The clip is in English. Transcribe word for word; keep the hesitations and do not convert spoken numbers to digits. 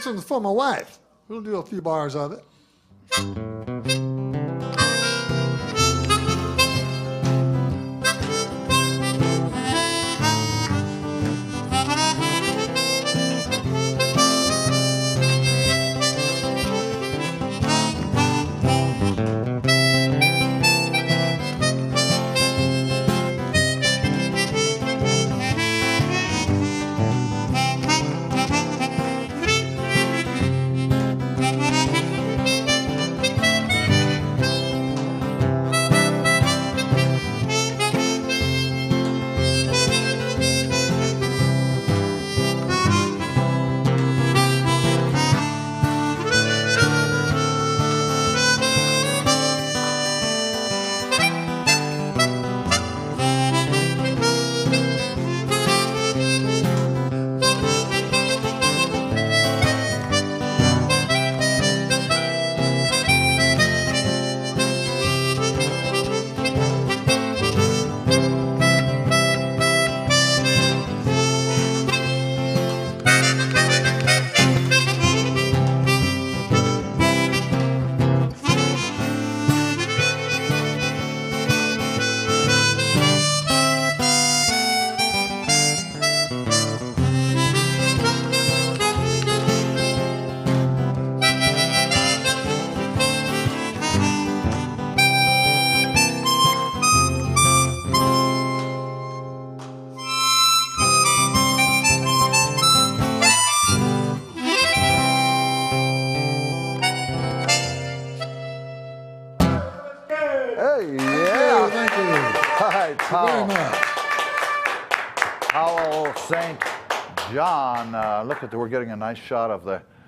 This one's for my wife. We'll do a few bars of it. Hey, yeah. Hey, thank you. Hi, Powell. Very much. Powell, Saint John. Uh, look at the, we're getting a nice shot of the